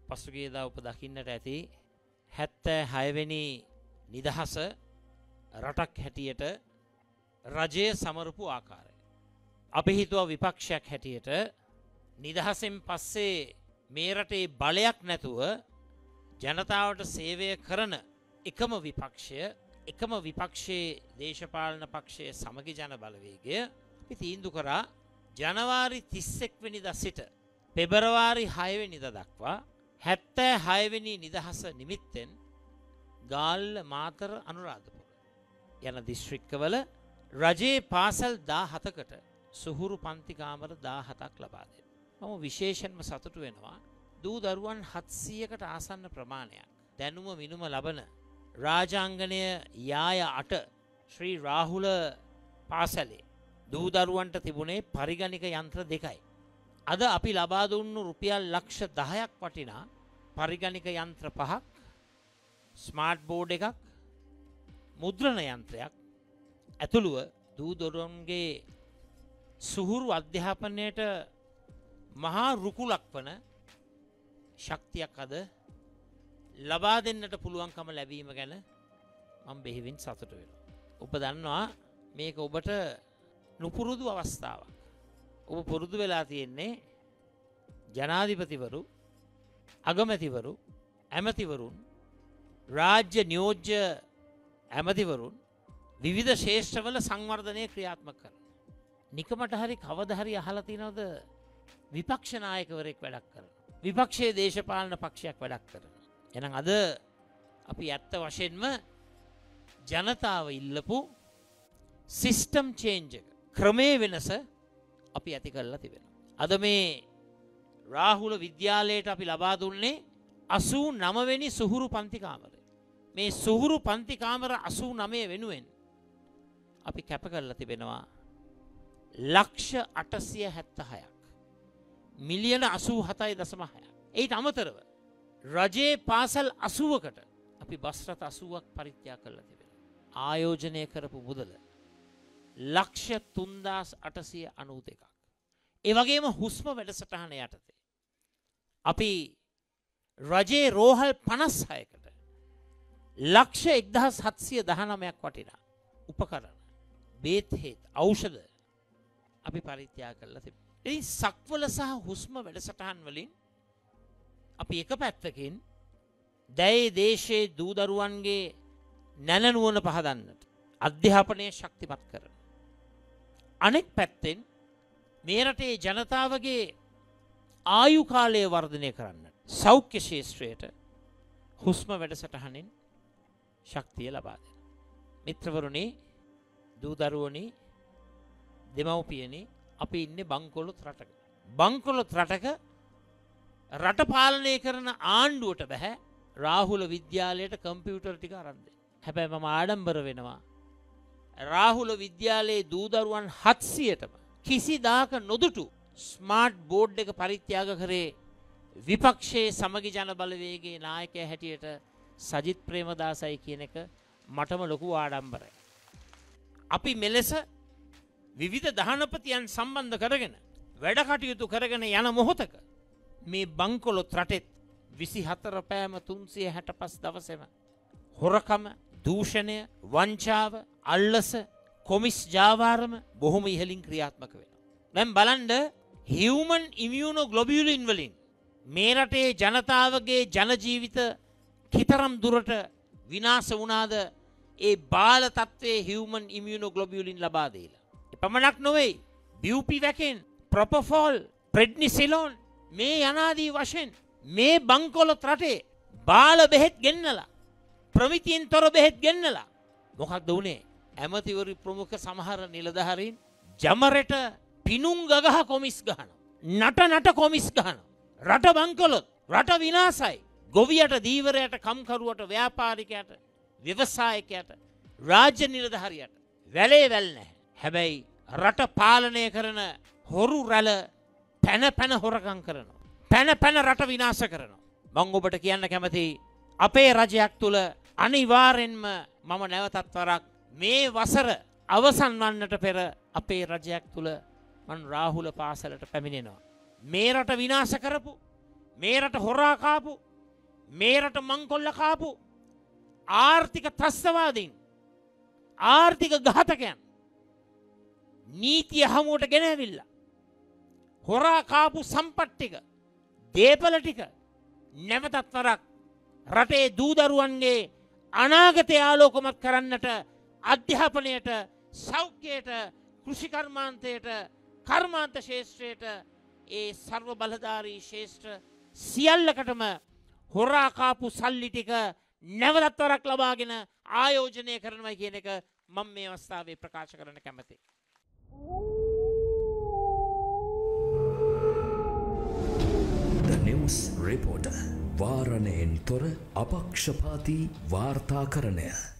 පසුගියදා ඔබ දකින්නට ඇති 76 වෙනි නිදහස රටක් හැටියට රජය සමරපු ආකාරය. අපි හිතුවා විපක්ෂයක් හැටියට නිදහසෙන් පස්සේ මේ රටේ බලයක් නැතුව ජනතාවට සේවය කරන එකම විපක්ෂයේ දේශපාලන පක්ෂයේ සමගි ජන බලවේගය අපි තීන්දුව කරා ජනවාරි 31 වෙනිදා සිට පෙබරවාරි 6 වෙනිදා දක්වා 76 වෙනි නිදහස නිමිත්තෙන් ගාල්ල මාතර අනුරාධපුර යන දිස්ත්‍රික්කවල රජයේ පාසල් 17කට සුහුරු පන්ති කාමර 17ක් ලබා දෙනවා. මම විශේෂයෙන්ම සතුටු වෙනවා දූ දරුවන් 700කට ආසන්න ප්‍රමාණයක් දැනුම මිනුම ලබන රාජාංගනය යාය 8 ශ්‍රී රාහුල පාසලේ දූ දරුවන්ට තිබුණේ පරිගණක යන්ත්‍ර දෙකයි. අද අපි ලබා දුන්නු රුපියල් ලක්ෂ 10ක් වටිනා පරිගණක යන්ත්‍ර 5ක් ස්මාර්ට් බෝඩ් එකක් මුද්‍රණ යන්ත්‍රයක් ඇතුළුව දූ දරුවන්ගේ සුහුරු අධ්‍යාපනයට මහා රුකුලක් වන ශක්තියක් අද ලබා දෙන්නට පුළුවන්කම ලැබීම ගැන මම බෙහෙවින් සතුටු වෙනවා. ඔබ දන්නවා මේක ඔබට නුපුරුදු අවස්ථාවක්. ඔබ පුරුදු වෙලා තියෙන්නේ ජනාධිපතිවරු, අගමැතිවරු, ඇමතිවරුන්, රාජ්‍ය නියෝජ්‍ය ඇමතිවරුන් විවිධ ශේෂ්ඨවල සංවර්ධනය ක්‍රියාත්මක කරන. නිකමට හරි කවදා හරි අහලා තියෙනවද විපක්ෂ නායකවරයෙක් වැඩක් කරන? විපක්ෂයේ දේශපාලන පක්ෂයක් වැඩක් කරන. එහෙනම් අද අපි ඇත්ත වශයෙන්ම ජනතාව ඉල්ලපු සිස්ටම් චේන්ජ් එක ක්‍රමේ වෙනස අපි ඇති කරලා තිබෙනවා. අද මේ රාහුල විද්‍යාලයට අපි ලබා දුන්නේ 89 වෙනි සුහුරු පන්ති කාමරය. මේ සුහුරු පන්ති කාමර 89 වෙනුවෙන් අපි කැප කරලා තිබෙනවා ලක්ෂ 876ක් මිලියන 87.6ක්. ඒට අමතරව රජයේ පාසල් 80කට අපි බස් රථ 80ක් පරිත්‍යාග කරලා තිබෙනවා. ආයෝජනය කරපු මුදල ලක්ෂ 3892ක්. ඒ වගේම හුස්ම වැඩසටහන යටතේ අපි රජයේ රෝහල් 56කට ලක්ෂ 1719ක් වටිනා උපකරණ, බේත් හේත්, ඖෂධ අපි පරිත්‍යාග කරලා තිබෙනවා. ඉතින් සක්වල සහ හුස්ම වැඩසටහන් වලින් අපි එක පැත්තකින් දැයේ දේශයේ දූ දරුවන්ගේ නැනනුවන පහදන්නට අධ්‍යාපනය ශක්තිමත් කරන. අනෙක් පැත්තෙන් මේ රටේ ජනතාවගේ ආයු කාලය වර්ධනය කරන්න සෞඛ්‍ය ශාස්ත්‍රයට හුස්ම වැඩසටහනින් ශක්තිය ලබා දෙනවා. මිත්‍රවරුනි, දූ දරුවනි, දෙමව්පියනි, අපි ඉන්නේ බංකොලොත් රටක. බංකොලොත් රටක රට පාලනය කරන ආණ්ඩුවට බෑ රාහුල විද්‍යාලයට කම්පියුටර් ටික අරන් දෙන්න. හැබැයි මම ආඩම්බර වෙනවා රාහුල විද්‍යාලයේ දූ දරුවන් 700ටම කිසිදාක නොදුටු ස්මාර්ට් බෝඩ් එක පරිත්‍යාග කරේ විපක්ෂයේ සමගි ජන බලවේගයේ නායකයා හැටියට සජිත් ප්‍රේමදාසයි කියන එක මටම ලොකු ආඩම්බරයි. අපි මෙලෙස විවිධ දහනපතියන් සම්බන්ධ කරගෙන වැඩ කටයුතු කරගෙන යන මොහොතක මේ බංකොලොත් රටෙත් 24 පෑම 365 දවසෙම හොරකම, දූෂණය, වංචාව, අල්ලස, කොමිස් ජාවාරම බොහොම ඉහළින් ක්‍රියාත්මක වෙනවා. දැන් බලන්න හියුමන් ඉමියුනෝග්ලොබියුලින් වලින් මේ රටේ ජනතාවගේ ජන ජීවිත කිතරම් දුරට විනාශ වුණාද ඒ බාල තත්ත්වයේ හියුමන් ඉමියුනෝග්ලොබියුලින් ලබා දීලා. එපමණක් නොවේ බියුපි වැකෙන්, ප්‍රොපොෆෝල්, ප්‍රෙඩ්නිසිලෝන් මේ යනාදී වශයෙන් මේ බංකොලොත් රටේ බාල බෙහෙත් ගෙන්නලා ප්‍රමිතියෙන් තොර බෙහෙත් ගෙන්නලා මොකක්ද වුනේ? ඇමතිවරු ප්‍රමුඛ සමහර නිලධාරීන් ජමරට පිනුම් ගගහ කොමිස් ගහනවා. නට කොමිස් ගහනවා. රට බංකොලොත්, රට විනාසයි. ගොවියට, දීවරයට, කම්කරුවට, ව්‍යාපාරිකයට, ව්‍යවසායකයට, රාජ්‍ය නිලධාරියට වැලේ වැල් නැහැ. හැබැයි රට පාලනය කරන හොරු රැළ පැන හොරකම් කරනවා. පැන රට විනාශ කරනවා. මම ඔබට කියන්න කැමතියි අපේ රජයක් තුල අනිවාර්යෙන්ම මම නැවතත් වරක් මේ වසර අවසන් වන්නට පෙර අපේ රජයක් තුල මම රාහුල පාසලට පැමිණෙනවා. මේ රට විනාශ කරපු, මේ රට හොරා කාපු, මේ රට මංකොල්ල කාපු ආර්ථික ත්‍රස්තවාදීන්, ආර්ථික ඝාතකයන් නීතිය හමුවට ගෙන ඇවිල්ලා හොරා කාපු සම්පත් ටික, දේපල ටික නැවතත් වරක් රටේ දූදරුවන්ගේ අනාගතය ආලෝකමත් කරන්නට අධ්‍යාපනයට, සෞඛ්‍යයට, කෘෂි කර්මාන්තයට, කර්මාන්ත ශේෂ්ත්‍රයට, ඒ සර්ව බලධාරී ශේෂ්ත්‍ර සියල්ලකටම හොරා කාපු සල්ලි ටික නැවතත් වරක් ලබාගෙන ආයෝජනය කරනවා කියන එක මම මේ අවස්ථාවේ ප්‍රකාශ කරන්න කැමතියි. The News Reporter වාරණයෙන් තොර අපක්ෂපාතී වාර්තාකරණය.